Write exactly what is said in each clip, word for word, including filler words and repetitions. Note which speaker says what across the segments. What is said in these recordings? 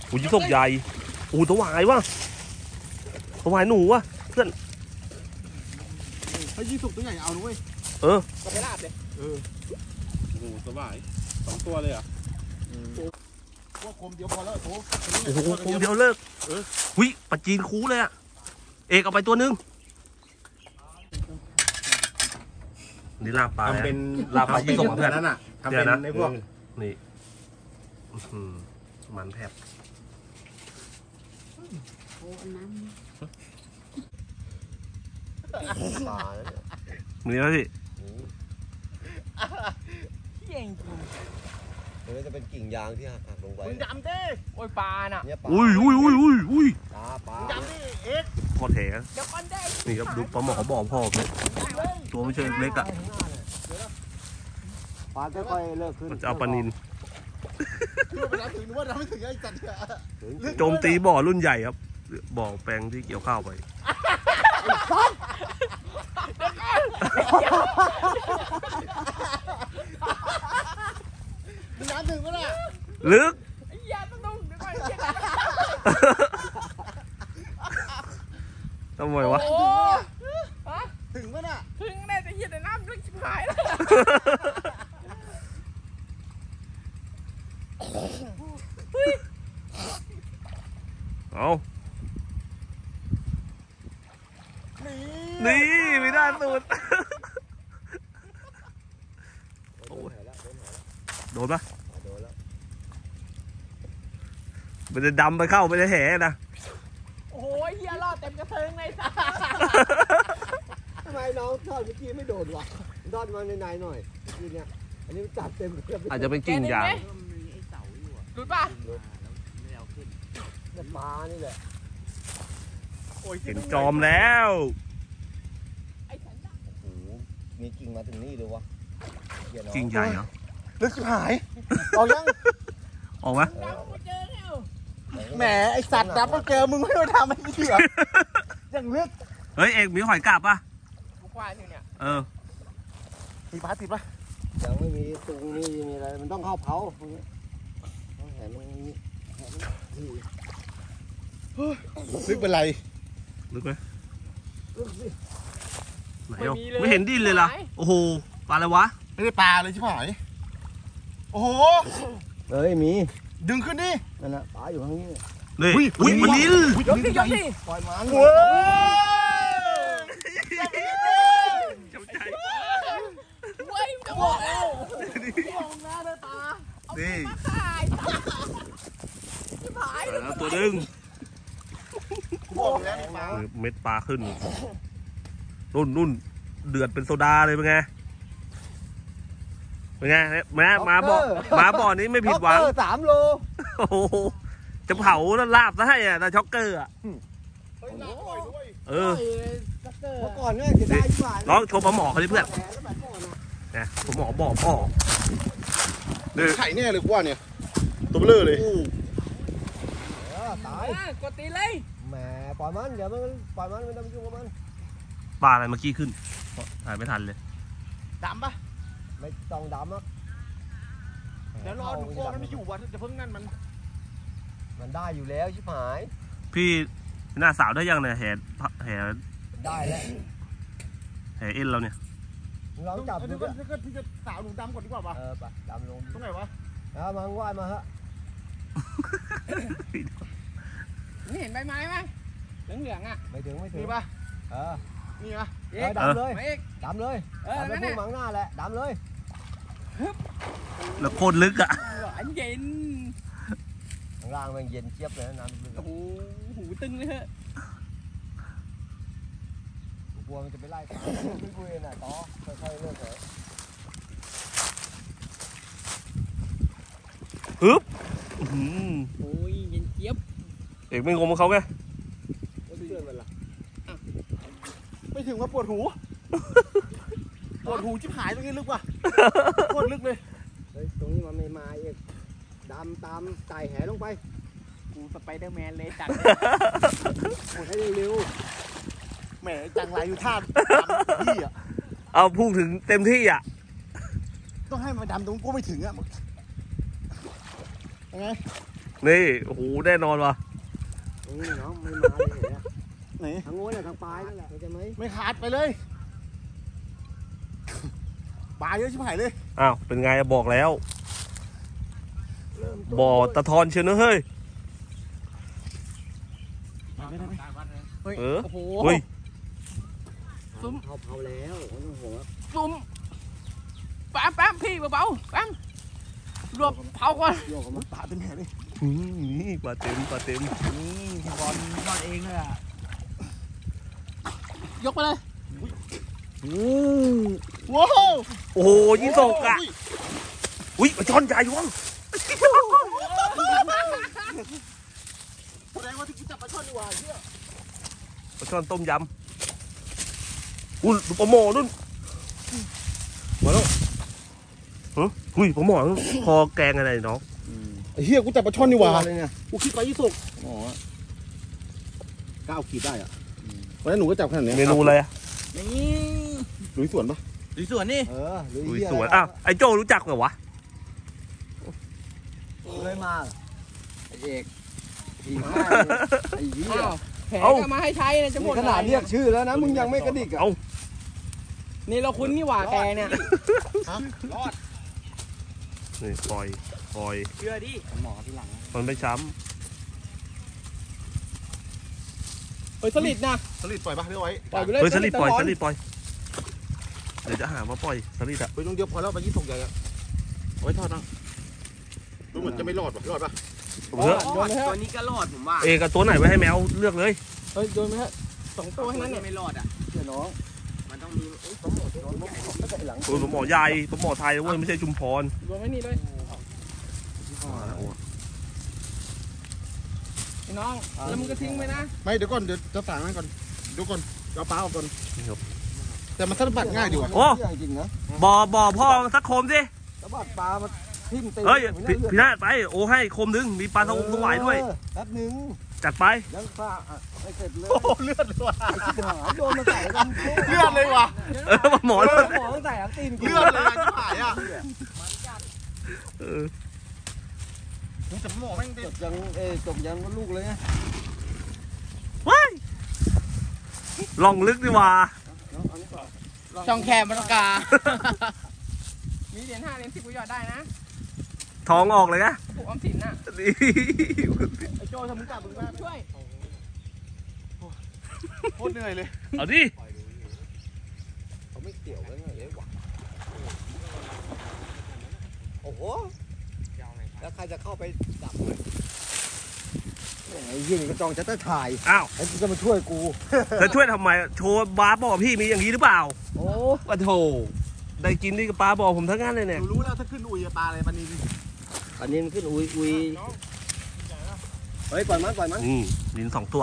Speaker 1: โอ้ยศพใหญ่โอ้ตัววายวะตัววายหนูวะเพื่อน
Speaker 2: ให้ยี่สุกตัวใหญ่เอาหน่อย
Speaker 1: เออ
Speaker 2: ก็ไปลาบเลย
Speaker 3: เออโอ้โหสบายสองตัวเลยอ่ะ
Speaker 2: ว่าคมเดียวพอแล้วโถ
Speaker 1: โอ้โหคมเดียวเลิกเออหุยปลาจีนคูเลยอ่ะเอกเอาไปตัวนึงนี่ลาบปลา
Speaker 3: ทำเป็น
Speaker 1: ลาบปลายี่สกเพื่อน
Speaker 3: นั่นน่ะทำเป็นในพวก
Speaker 1: นี่มันแทบ
Speaker 4: โอ้อันนั้น
Speaker 1: มีแล้วสิ
Speaker 2: เก่งจริง
Speaker 5: เดี๋ยวจะเป็นกิ่งยางที่หักลงไป
Speaker 2: มึงดำดิโอ้ยปลาน่ะ
Speaker 1: อุ้ยอุ้ยอุ้ยอุ้ยอุ้ย
Speaker 5: ปลาปลา
Speaker 2: ดำดิเอ็ด
Speaker 1: พอแถนี่ครับดูปลาหมอบ่อพ่อเลยตัวไม่ใช่เล็กอ่ะ
Speaker 5: ปลาค่อยๆเลิกขึ้น
Speaker 1: มันจะเอาปลานิล
Speaker 2: ว่าเราไม่ถึงไอ้จัด
Speaker 1: โจมตีบ่อรุ่นใหญ่ครับบ่อแปลงที่เกี่ยวข้าวไป
Speaker 2: น้ำถึงมั้ยน่ะ
Speaker 1: ลึก
Speaker 2: ไอ้ยาต้องต้องเดี๋ยวก่อน
Speaker 1: ทำไมวะ
Speaker 2: ถึงมั้ยน่ะถึงแน่แต่เหี้ยแต่น้ำลึกชิบหายแล้ว
Speaker 1: เอานี่ไม่ได้สุดโดนปะมันจะดำไปเข้าไปในแหนะ
Speaker 2: โอ้ยเฮียรอดเต็มกระเทิงเลยจ้า
Speaker 5: ทำไมน้องทอดเมื่อกี้ไม่โดนวะทอดมาในในหน่อยทีเนี้ยอันนี้จัดเต็ม
Speaker 1: อาจจะเป็นกิ่งยาง
Speaker 2: หลุดป่ะ
Speaker 5: ปลานี่แหละ
Speaker 1: เห็นจอมแล้ว
Speaker 5: โอ้โหมีกิ่งมาถึงนี่เลยวะ
Speaker 1: กิ่งใหญ่เหรอ
Speaker 2: ลึกชิบหายออกยัง
Speaker 1: ออกไหม
Speaker 2: แหมไอสัตว์ดับมาเจอมึงไม่มาทำให้เชื่อยังลึก
Speaker 1: เฮ้ยเอกมีหอยกาบป่ะ
Speaker 2: ทุกวันอยู่เนี่ย
Speaker 1: เออ
Speaker 2: มีปลาติดป่ะ
Speaker 5: ยังไม่มีตุงนี่มีอะไรมันต้องเข้าเผาแหมมัน
Speaker 2: ลึกเป็นไร
Speaker 1: ลึกไหมไหนไม่เห็นดิ้นเลยล่ะโอ้โหปลาอะไรวะ
Speaker 2: ไม่ได้ปลาเลยชิบหายโอ้โห
Speaker 5: เอ้ยมี
Speaker 2: ดึงขึ้นดิ
Speaker 5: นั่นแหละปลาอยู่ข้างนี้
Speaker 1: นี่อุ้ยมันนิ่ง
Speaker 2: ยกดิยกดิ
Speaker 5: ปล่อยมัน
Speaker 2: โว้ย
Speaker 1: จับใจ
Speaker 2: เว้ยจะบอกแล้วมองหน้าด้วยตา
Speaker 1: นี่
Speaker 2: ชิบหาย
Speaker 1: ตัวดึง
Speaker 2: บอกแล้วปลา
Speaker 1: เม็ดปลาขึ้นนุ่นนุ่นเดือดเป็นโซดาเลยเป็นไงเป็นไงแม่มาบ่อมาบ่อนี้ไม่ผิดหวัง
Speaker 5: สามโล
Speaker 1: โอ้โหจะเผาแล้วลาบซะให้อ่ะแต่ช็อกเกอร์อ่ะเออ
Speaker 5: เมื่อก่อนเนี่ยจะได้ที่บ้าน
Speaker 1: น้องโชว์ปลาหมอเขาดิเพื่อนนะปลาหมอบ่อพ่อ
Speaker 2: ไข่แน่เลยกว่าเนี่ยตัวเบลอเลย
Speaker 5: ตาย
Speaker 2: กดตีเลย
Speaker 5: แหมปล่อยมันอย่ามันปล่อยมันไม่ต้องยุ่งกับมัน
Speaker 1: ปลาอะไรเมื่อกี้ขึ้นถ่ายไม่ทันเลย
Speaker 2: ดำปะ
Speaker 5: ไม่ต้องดำอ่ะ
Speaker 2: เดี๋ยวรอดูโก้มันไม่อยู่วันจะเพิ่งนั่นมัน
Speaker 5: มันได้อยู่แล้วชิบหาย
Speaker 1: พี่หน้าสาวได้ยังเนี่ยแห่แห่
Speaker 5: ได้แล้ว
Speaker 1: แห่เอ็นเราเนี่ย
Speaker 5: เราจับดูก็
Speaker 2: พี่จะสาวหนูดำก่อนดีกว่าป่ะ
Speaker 5: เออป่ะดำลง
Speaker 2: ตรงไหนวะ
Speaker 5: เอามาว่ายมาฮะ
Speaker 2: นี่เห็นใบไม้ไหมเหลืองเหลืองอ่ะ
Speaker 5: ไม่ถึงไม่ถึง
Speaker 2: นี่ป่ะ
Speaker 5: เออ
Speaker 2: นี่ป่ะ
Speaker 5: ดำเลยดำเลยดำเลยพุ่งมังหน้าแหละดำเลย
Speaker 1: แล้วโคตรลึกอ่ะ
Speaker 2: อันเย็น
Speaker 5: ข้างล่างมันเย็นเจี๊ยบเลยน้ำ
Speaker 2: โอ้โหหูตึงเลยฮะ
Speaker 5: กลัวมันจะไปไล่ไม่คุยน่ะต่อค่อยๆเลิกเถอะ
Speaker 1: ฮึบ
Speaker 2: โอ้ยเย็นเจี๊ยบ
Speaker 1: เอกไม่งงกับเขาไง
Speaker 2: ไม่ถึงว่าปวดหูปวดหูชิบหายตรงนี้ลึกว่ะโคตรลึกเลย
Speaker 5: เฮ้ยตรงนี้มันไม่มาเอกดำตามไต่แหลงไป
Speaker 2: กูสไปเดอร์แมนเลยจัด
Speaker 5: โอ้ให้เร็ว
Speaker 2: แหมจังไรอยู่ท่าที่อ่ะ
Speaker 1: เอาพุ่งถึงเต็มที่อ่ะ
Speaker 2: ต้องให้มันดำตรงกูไม่ถึงอ่ะยังไง
Speaker 1: นี่โอ้โหแน่นอนว่ะ
Speaker 5: นี่น้องไม่มาเลยเห็นไหม
Speaker 2: ไหน
Speaker 5: ทางโน้นน่ะทางปลายนั่นแหละเข้าใจไหม
Speaker 2: ไม่ขาดไปเลยปลาเยอะชิบหายเลย
Speaker 1: อ้าวเป็นไงอะบอกแล้ว
Speaker 5: เริ่มต้น
Speaker 1: บ่อตะทอนเชียวนะเฮ้ย
Speaker 2: เฮ้ย
Speaker 1: เออ
Speaker 2: โอ้โห
Speaker 1: เฮ้ย
Speaker 5: ซุ้มเผาเผาแล้วโอ้โห
Speaker 4: ซุ่มแป๊บแป๊บพี่เบาๆแป๊บรวบเผาก่อน
Speaker 5: โยกออกมา
Speaker 2: ปลาเป็นแผลเลย
Speaker 1: อืมนี่ปลาเต็มปลาเต็ม
Speaker 4: นี่พี่บอลบอลเองเลยอ่ะยกไปเลย
Speaker 2: ว้าว
Speaker 1: โอ้โหยี่สกอะอุ้ยปลาช่อนใหญ่วะ
Speaker 2: แสดงว่าที่กูจับปลาช่อนดีกว่าเชี่ย
Speaker 1: ปลาช่อนต้มยำอุ้ยปลาหมอนู่นมาแล้วฮะอุ้ยปลาหมอนู่นคอแกงอะไรน้อง
Speaker 2: ไอ้เหี้ยกูจับปลาช่อนดีกว่า
Speaker 5: เลยเนี่ย
Speaker 2: กูคิดไปยี่สิบอ๋อเก้าขีดได้อ่ะวันนั้นหนูก็จับขนาดนี้
Speaker 1: เมนูอะไรอะ
Speaker 4: นี่
Speaker 2: หลุยสวนปะ
Speaker 4: ดูสวนนี่
Speaker 5: เออหรือ
Speaker 1: อุ้ย
Speaker 5: เหี้ย
Speaker 1: สวย
Speaker 5: อะไร
Speaker 1: อ้าวไอ้โจ้รู้จักเหรอวะ
Speaker 5: เคยมาไอ้เอกผีข้าไอ้เหี้ย
Speaker 4: อ้าวแผล
Speaker 1: เอ้า
Speaker 4: ก็มาให้ใช้เนี่ยจะหม
Speaker 5: นี่
Speaker 4: ด
Speaker 5: ขนาดเรียกชื่อแล้วนะมึงยังไม่กระดิกอ่ะ
Speaker 1: เอ้า
Speaker 4: นี่เราคุ้นนี่หว่าแกเนี่ย
Speaker 2: รอด
Speaker 1: นี่ปล่อยปล่อย
Speaker 4: เชื่อดิ
Speaker 5: หมอที่หลัง
Speaker 1: มันไม่ช้
Speaker 4: เฮ้ยสลิดนะ
Speaker 2: สลิดปล่อยปะเรียกไว้
Speaker 4: ปล่อยไป
Speaker 1: ำ
Speaker 4: เลย
Speaker 1: เฮ้ยสลิดปล่อย
Speaker 4: ตะ
Speaker 1: ส
Speaker 4: น
Speaker 1: ลิดปล่อยเดี๋ยวจะหามาปล่อยสลิดอะ
Speaker 2: ไปลงเดียวพอแล้วไปยี่สิบใหญ่แล้วเอาไว้ทอดนะดูเหมือนจะไม่รอดปะรอดปะ
Speaker 1: ผมเถอะ
Speaker 4: โดนไปเถ
Speaker 6: ตัว
Speaker 4: อะ
Speaker 6: นี้ก็รอดผมว่า
Speaker 1: เอกกับตัวไหนไว้ให้แมวเลือกเลย
Speaker 4: เฮ้ยโดนไปเถอะสองตัวแค่นั้นเนี่ย
Speaker 6: ไม่รอดอ่ะ
Speaker 5: เชื่อน้อง
Speaker 6: มันต้องมีเอ้ยผมหมด
Speaker 5: โดนลูกก็ใส่หลัง
Speaker 1: ตัวหมอใหญ่ตัวหมอไทยนะเว้ยไม่ใช่ชุมพร
Speaker 4: โดนไว้นี่เลยไอ้น้องแล้วมึงก็ทิ้งไปนะ
Speaker 2: ไม่เดี๋ยวก่อนเดี๋ยวจะสั่งให้ก่อนเดี๋ยวก่อนเอาปลาออกก่อนแต่มันสะบัดง่ายดีว่ะ
Speaker 1: โอ้
Speaker 5: เหี้ยจริงๆนะ
Speaker 1: บ่อบ่อพ่อสักโคมสิ
Speaker 5: สะบัดปลามาทิ่มเต็ม
Speaker 1: เฮ้ย
Speaker 5: ไม่
Speaker 1: พี่
Speaker 5: ได้
Speaker 1: พี่นาฏไปโอ้ให้โคมนึงมีปลาทองถวายด้วย
Speaker 5: เออแป๊บหนึง
Speaker 1: จัดไป
Speaker 5: ยังปลาอ่ะไม่เสร็จเลย
Speaker 2: โอ้เลือดเลยว่ะ
Speaker 5: ไอ้ชิบหายโดนมาใส่กัน
Speaker 2: เลือดเลยว่ะ
Speaker 1: เออหมอ
Speaker 5: หม
Speaker 1: เลย
Speaker 5: อต้องใส่ทั้งตีนกู
Speaker 2: เลือดเลยชิบหายอ่ะ
Speaker 1: เออ
Speaker 2: มึงจะหมอแม่ง
Speaker 5: จ
Speaker 2: เด็ด
Speaker 5: บยังเอ้ยจบยังว่าลูกเลยไง
Speaker 1: ว้ายลองลึกดีว่า
Speaker 5: เอาอันนี้ก่อน
Speaker 4: ช่องแคบมันกา มีเหรียญห้าเหรียญสิบกูหยอดได้นะ
Speaker 1: ทองออกเลยนะ
Speaker 4: ผูกออมสินน่ะ
Speaker 1: นี่
Speaker 2: ไอ้โจ้ทำมึงจับมึงแม่
Speaker 4: ช่วย
Speaker 2: โคตรเหนื่อยเลย
Speaker 1: เอาดิ
Speaker 5: เขาไม่เกี่ยวกันเลยหวะโอ้โหแล้วใครจะเข้าไปจับไอ้ยี่นี่ก็จองจะได้ถ่าย
Speaker 1: อ้าว
Speaker 5: ไอ้กูจะมาช่วยกู
Speaker 1: จะช่วยทำไมโชว์บาร์บอกพี่มีอย่างนี้หรือเปล่า
Speaker 5: โอ้
Speaker 1: ว่าโถได้กินนี่กับปลาบอกผมทั้งนั้นเลยเนี่ย
Speaker 2: กูรู้แล้วถ้าขึ้นอุยปลาอะไรปลานิล
Speaker 5: อันนี้มันขึ้นอุยอุยเฮ้ยปล่อยมันปล่อยมัน
Speaker 1: นี่ลินสองตัว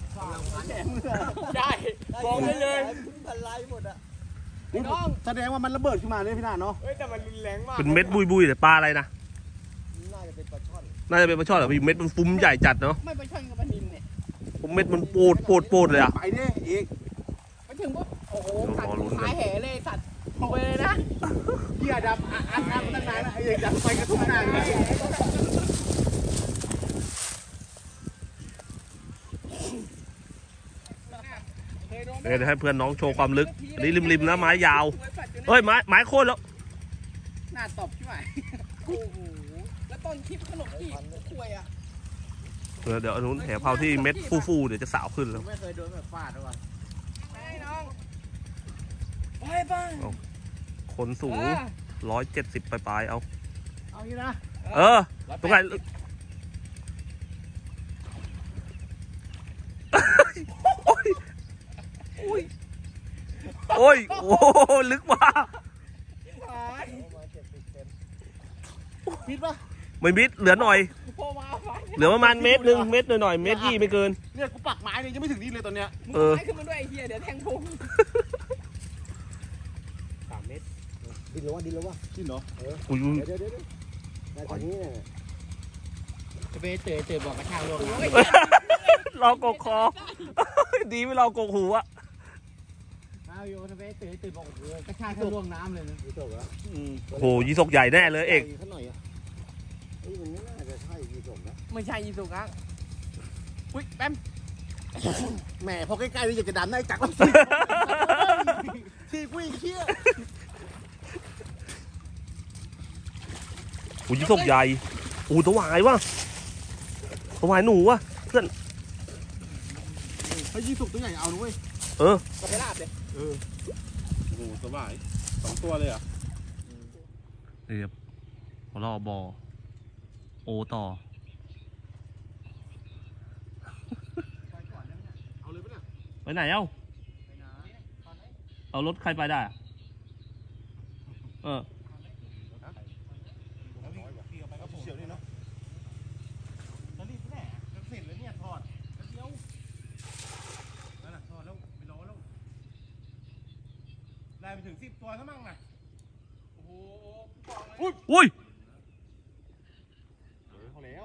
Speaker 4: ได้บอกได้เลย
Speaker 5: พันลายหมดอ่ะ
Speaker 4: ไอ้น้อง
Speaker 2: แสดงว่ามันระเบิดขึ้นมาเนี่ยพี่นาเนาะ
Speaker 4: เฮ้ยแต่มันรุนแรงมาก
Speaker 1: เป็นเม็ดบุยบุยแต่ปลาอะไรนะ
Speaker 5: น่าจะเป็นปลาช่อน
Speaker 1: น่าจะเป็นปลาช่อนเหรอพี่เม็ดมันฟุ้มใหญ่จัดเนาะ
Speaker 4: ไม่ไปช่อนกับปลานินเนี่ย
Speaker 1: เม็ดมันโปดโปดโปดเลยอะ
Speaker 2: ไปเนี่ยอีก
Speaker 4: ไปถึงปุ๊บโอ้โหกัดขายแห่เลยสัตว์โผล่เลยนะ
Speaker 2: เหี้ยดำอ่ะอ่ะอ่ะมันตั้งนานแล้วไอ้เอกดำไปกระทุ้งนานเลย
Speaker 1: เดี๋ยวให้เพื่อนน้องโชว์ความลึกอันนี้ริมๆนะไม้ยาวเฮ้ยไม้ไม้โค่นแล้ว
Speaker 4: หน้าตบใช่ไหมโอ้โหแล้วต้นคลิปขนมจีบคุยอ่ะ
Speaker 1: เออเดี๋ยวอันนู้นแถวเผาที่เม็ดฟูๆเดี๋ยวจะสาวขึ้นแล้ว
Speaker 6: ไม่เคยโดนแบบฟาดหรอวะ
Speaker 4: ไอ้น้องไปบ้าง
Speaker 1: คนสูงร้อยเจ็ดสิบปลายๆเอา
Speaker 2: เอางี้นะ
Speaker 1: เออตรงไหนโอ้ยโอ้ยโอ้ยโอ้ลึกว่ะ
Speaker 2: คิดปะ
Speaker 1: ไม่มิดเหลือหน่อย
Speaker 4: โผล่มาไฟ
Speaker 1: เหลือประมาณเมตรหนึ่งเมตรหน่อยๆเมตรยี่ไม่เกิน
Speaker 2: เนี่ยกูปักไม้เนี่ยยังไม่ถึงนี่เลยตอนเนี้ย
Speaker 4: มึง
Speaker 1: เออ
Speaker 4: ไม้ขึ้นมาด้วยไอ้เหี้ยเดี๋ยวแทงพุง
Speaker 5: สามเมตรดินแล้ววะดินแล้ววะ
Speaker 2: จริงเหรอ
Speaker 1: อุ้ย
Speaker 5: เดี๋ยวเดี๋ยวเดี๋ยวได้จากนี้เนี่ย
Speaker 6: จะไปเตะเตะบอกกระชากลงนะ
Speaker 1: รอกกคอ ดีไม่รอกกหูอะ
Speaker 6: เอาโยจะไปเตะเตะบอกโอ้กระชากเข้าล่วงน้ำเลยนะ
Speaker 5: ดูจบแล้ว
Speaker 1: โหยีสกใหญ่แน่เลยเอก
Speaker 5: ข้างหน่อยอ่ะเฮ้ยมันไม่น่าจะใช่ยีสมนะ
Speaker 4: ไม่ใช่ยีสุกอ่ะอุ้ยแป๊ม
Speaker 2: แหมพอใกล้ๆนี่อยากจะดันได้จักรแล้วสิทีกูอีกเชี่ย
Speaker 1: อุ้ยยี่สกใหญ่อู้ตัววายวะตัววายหนูวะเพื่อน
Speaker 2: เฮ้ยยี่สุกตัวใหญ่เอาด้วย
Speaker 1: เออ
Speaker 4: ก็ไปลาบเลย
Speaker 3: โอ้โหสบายสองตัวเลยเหรอ่ะ
Speaker 1: เรียบรอบอโอต่อ
Speaker 2: เอาเลยปะเนี่ย
Speaker 1: ไปไหนเอ้าเอารถใครไปได้อะเออ
Speaker 2: เฉียวนี่เนาะจะรีบแน่จะเสร็จแล้วเนี่ยทอดเดียวนั่นแหละทอดแล้วไปรอแล้วได้ไปถึงสิบตัวซะมั่งนะโอ้โห
Speaker 1: อุ้ย
Speaker 2: เอาแล้ว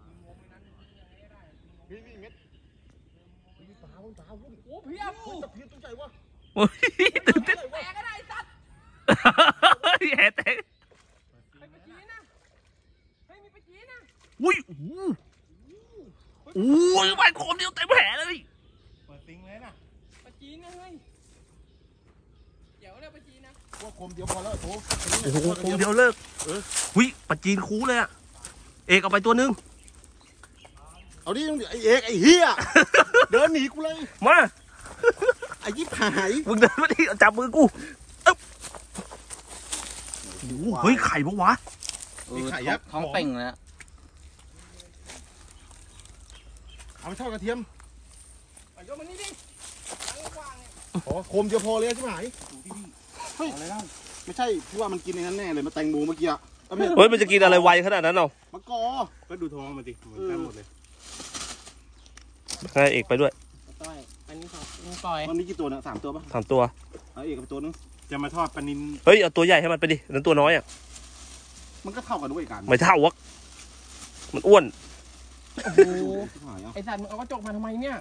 Speaker 2: นี่นี่เม็ดมีปลาบนปลาวุ้น
Speaker 4: โอ้เพียบ
Speaker 2: เฮ้ยตะเพียนตัวใหญ่วะ
Speaker 1: โอ้ยตื่นเต้น
Speaker 4: แตกก็ได้สัตว์
Speaker 1: แห่แตก
Speaker 4: ไปปะจีนนะเฮ้ยมีปะจีนนะ
Speaker 1: อุ้ยโอ้โหโอ้ยใบโคมเดียวเต็มแผลเลย
Speaker 2: เปิดติงเลยนะ
Speaker 4: ปะจีนนะเฮ้ยเดี๋ยวนะปะจีนนะ
Speaker 2: ว่าคมเดียวพอแล้วโถ
Speaker 1: โอ้โหโคมเดียวเลิกอุ้ยปลาจีนคูเลยอะเอกเอาไปตัวนึง
Speaker 2: เอาดิไอเอกไอเฮียเดินหนีกูเลย
Speaker 1: มา
Speaker 2: ไอยิบหาย
Speaker 1: มึงเดินมาดิจับมือกูเอ้าโอ้โหเฮ้ยไข่ปะวะ
Speaker 2: มีไข่ยักษ์
Speaker 6: ท้องเป่งเลยอะ
Speaker 2: เอาไปทอดกระเทียม
Speaker 4: เอายกมานี่ดิตั้งกว้างเนี่ย
Speaker 2: อ๋อโคมเดียวพอเลยใช่ไหมเฮ้ยอะไรเล่าไม่ใช่พี่ว่ามันกินในนั้นแน่เลยมาแตงโมเมื่อกี้อะเอาไม่
Speaker 1: เฮ้ยมันจะกินอะไรไวขนาดนั้นเนาะ
Speaker 2: มะกอ
Speaker 3: ก็ดูท้องมันดิเหมือนกันหมดเลย
Speaker 1: ให้เอกไปด้วย
Speaker 4: ต่อยอันนี้ของมึงปล่อย
Speaker 2: มันมีกี่ตัวเนี่ยสามตัวปะ
Speaker 1: สามตัว
Speaker 2: เอาเอกกับตัวนึง
Speaker 3: จะมาทอดปลานิน
Speaker 1: เฮ้ยเอาตัวใหญ่ให้มันไปดินั้นตัวน้อยอ่ะ
Speaker 2: มันก็เท่ากันด้วยกัน
Speaker 1: ไม่เท่าวะมันอ้วน
Speaker 4: โอ้โห
Speaker 2: หายอ่ะ
Speaker 4: ไอสัตว์มึงเอากระจกมาทำไมเนี่ย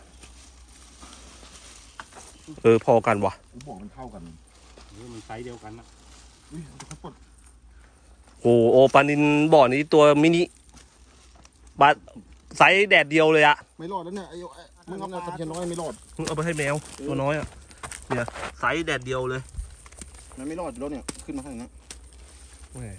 Speaker 1: เออพอกันวะ
Speaker 2: ผมบอกมันเท่ากัน
Speaker 3: เออมันไซส์เดียวกันนะ
Speaker 2: อุ้ยเขาปลด
Speaker 1: โอ้โอปลานินบ่อนี้ตัวมินิบาไซส์แดดเดียวเลยอะ
Speaker 2: ไม่รอดแล้วเนี่ยไอ้ไอ้มึงเอาปลาตะเพียนน้อยไม่รอด
Speaker 1: มึงเอาไปให้แมวตัวน้อยอะเนี่ยไซส์แดดเดียวเลย
Speaker 2: มันไม่รอดอยู่แล้วเนี่ยขึ้นมาข้างนี้
Speaker 1: แหม่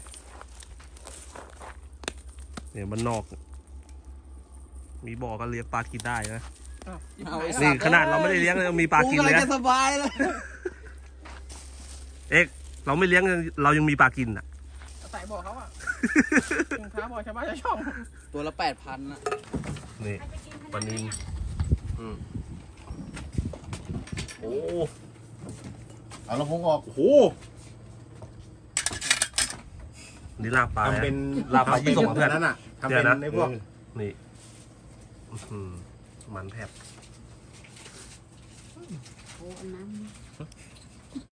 Speaker 1: เนี่ยมันนอก มีบ่อก็เลี้ยงปลากินได้นะ
Speaker 4: อ้าวยิบ
Speaker 6: เอา
Speaker 4: หาย
Speaker 6: ไอ้
Speaker 4: แล้ว
Speaker 6: สั
Speaker 1: นี่
Speaker 6: ตว์
Speaker 1: ขนาดเราไม่ได้เลี้ยงยังมีปลากินเลย
Speaker 6: กูำง
Speaker 1: นะ
Speaker 6: จะสบายเลย
Speaker 1: เอกเราไม่เลี้ยงเรายังมีปลากินอ่ะ
Speaker 4: ใส่บอกเขาอ่ะถึงท้าบอกชาวบ้านชาวช่อง
Speaker 6: ตัวละแปดพันอะ
Speaker 1: นี่ปลานินอืมโอ้
Speaker 2: เอาลำโพงออก
Speaker 3: โอ้โห
Speaker 1: นี่ลาบปลา
Speaker 3: ทำเป็น
Speaker 1: ลาบปลายี่ส่งมาเพื่อน
Speaker 3: นั้นอ่ะทำ
Speaker 1: เดี๋
Speaker 3: เป็
Speaker 1: ยวน นะ
Speaker 3: ในพวก
Speaker 1: นี่อื้อหือมันแทบ